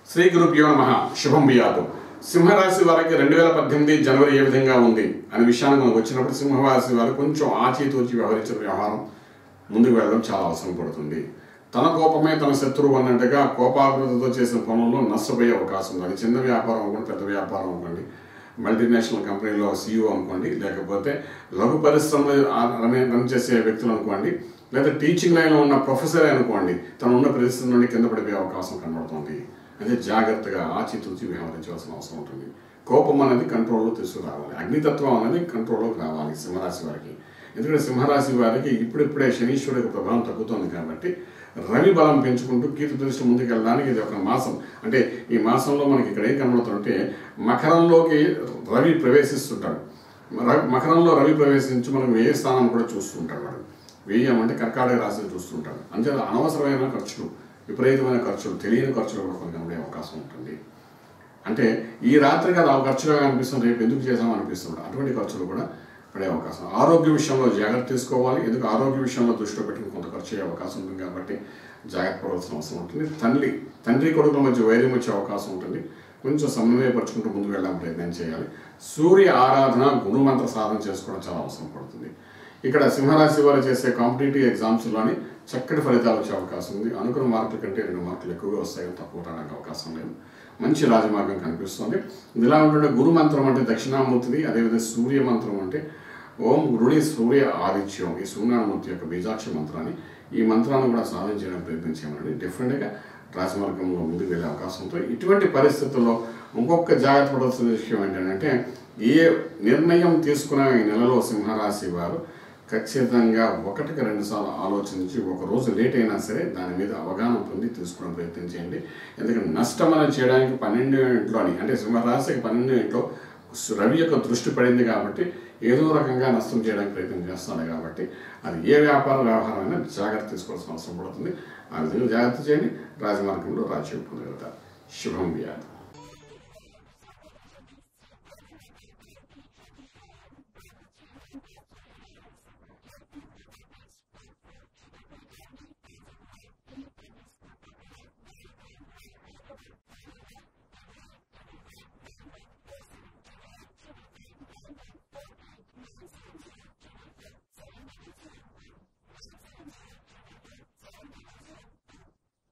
శ్రీ గురుభ్యో నమః. శుభం బియాదు. సింహరాశి వారికి 2018 జనవరి ఏ విధంగా ఉంది అనే విషయాన్ని మనం వచ్చినప్పుడు సింహరాశి వారు కొంచెం ఆచితూచి వ్యవహరించిన వ్యవహారం ముందుకు వెళ్ళడం చాలా అవసరం పడుతుంది. తన కోపమే తన శత్రువు అన్నట్టుగా కోపాగ్రతతో చేసిన పనుల్లో నష్టపోయే అవకాశం ఉంది. అది చిన్న వ్యాపారం అనుకోండి, పెద్ద వ్యాపారం అనుకోండి, మల్టీనేషనల్ కంపెనీలో CEO అనుకోండి, లేకపోతే లఘు పరిశ్రమలు రన్ చేసే వ్యక్తులు అనుకోండి, లేదా టీచింగ్ లైన్లో ఉన్న ప్రొఫెసర్ అనుకోండి, తను ఉన్న పరిస్థితి నుండి కింద పడిపోయే అవకాశం కనబడుతుంది. అదే జాగ్రత్తగా ఆచితూచి వ్యవహరించవలసిన అవసరం ఉంటుంది. కోపం అనేది కంట్రోల్లో తీసుకురావాలి, అగ్నితత్వం అనేది కంట్రోల్లోకి రావాలి సింహరాశి వారికి. ఎందుకంటే సింహరాశి వారికి ఇప్పుడిప్పుడే శనీశ్వరుడి యొక్క ప్రభావం తగ్గుతుంది కాబట్టి రవి బలం పెంచుకుంటూ కీర్తి దృష్టి ముందుకు వెళ్ళడానికి ఇది ఒక మాసం. అంటే ఈ మాసంలో మనకి ఇక్కడ ఏం కనబడుతుంటే మకరంలోకి రవి ప్రవేశిస్తుంటాడు. మకరంలో రవి ప్రవేశించి మనం వ్యయ స్థానం కూడా చూస్తుంటాడు. వాడు వ్యయం అంటే కర్కాటక రాశిని చూస్తుంటాడు. అంతే అనవసరమైన ఖర్చులు, విపరీతమైన ఖర్చులు, తెలియని ఖర్చులు కూడా కొన్ని కనబడే అవకాశం ఉంటుంది. అంటే ఈ రాత్రికి అది ఖర్చుగా అనిపిస్తుంది, రేపు ఎందుకు చేసామో అనిపిస్తుంది. అటువంటి ఖర్చులు కూడా పడే అవకాశం. ఆరోగ్య విషయంలో జాగ్రత్త తీసుకోవాలి. ఎందుకు ఆరోగ్య విషయంలో దృష్టిలో పెట్టుకుని కొంత ఖర్చు అయ్యే అవకాశం ఉంటుంది కాబట్టి జాగ్రత్త పడవలసిన అవసరం ఉంటుంది. తండ్రి కొడుకుల మధ్య వైర్యం వచ్చే అవకాశం ఉంటుంది. కొంచెం సమన్వయపరుచుకుంటూ ముందుకు వెళ్ళడానికి ప్రయత్నం చేయాలి. సూర్య ఆరాధన, గురుమంత్ర సాధన చేసుకోవడం చాలా అవసరం పడుతుంది. ఇక్కడ సింహరాశి వారు చేసే కాంపిటేటివ్ ఎగ్జామ్స్లోని చక్కటి ఫలితాలు వచ్చే అవకాశం ఉంది. అనుకున్న మార్కుల కంటే 2 మార్కులు ఎక్కువగా వస్తాయని తక్కువ రావడానికి అవకాశం లేదు. మంచి రాజమార్గం కనిపిస్తుంది. ఇలా ఉంటుంటే గురు మంత్రం అంటే దక్షిణామూర్తిది, అదేవిధంగా సూర్య మంత్రం అంటే ఓం గురుని సూర్య ఆదిత్యం, ఈ సూర్యనామూర్తి యొక్క బీజాక్ష మంత్రాన్ని, ఈ మంత్రాన్ని కూడా సాధన చేయడానికి ప్రయత్నం చేయమని డెఫినెట్గా రాజమార్గంలో ముందుకు వెళ్ళే అవకాశంతో ఇటువంటి పరిస్థితుల్లో ఇంకొక జాగ్రత్త పడాల్సిన విషయం ఏంటంటే ఏ నిర్ణయం తీసుకున్న ఈ నెలలో సింహరాశి వారు ఖచ్చితంగా 1కి 2 సార్లు ఆలోచించి, ఒక రోజు లేట్ అయినా సరే దాని మీద అవగాహన పొంది తీసుకోవడం ప్రయత్నం చేయండి. ఎందుకంటే నష్టం అనేది చేయడానికి 12వ ఇంట్లోని, అంటే సింహరాశికి 12వ ఇంట్లో రవి యొక్క దృష్టి పడింది కాబట్టి ఏదో రకంగా నష్టం చేయడానికి ప్రయత్నం చేస్తాడు. కాబట్టి అది ఏ వ్యవహారం అయినా జాగ్రత్త తీసుకోవాల్సిన అవసరం పడుతుంది. ఆ విధంగా జాగ్రత్త చేయండి. రాజమార్గంలో రాజ్యం పొందగలుగుతారు. శుభం వ్యాధి.